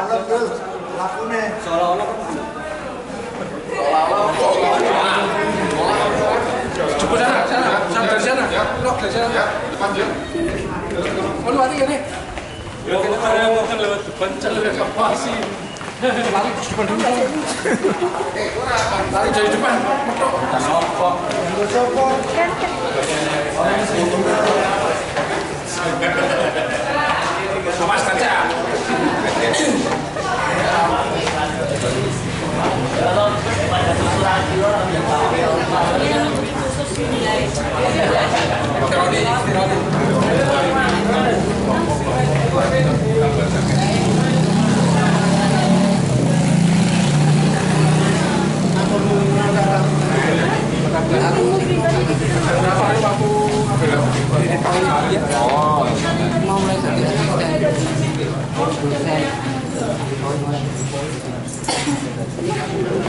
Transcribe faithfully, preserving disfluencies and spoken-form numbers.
Seolah-olah bro, lakunya. Seolah-olah Cukup sana, sana, sana dari sana, lock dari sana. Ya, depan dia. Oh, lu lari kan nih? ya kita ada makan lewat depan Jalur evakuasi. Lari di depan dulu. Lari dari depan. sopok Awas kaca. Rodi, Rodi. Mau mulai satu saya.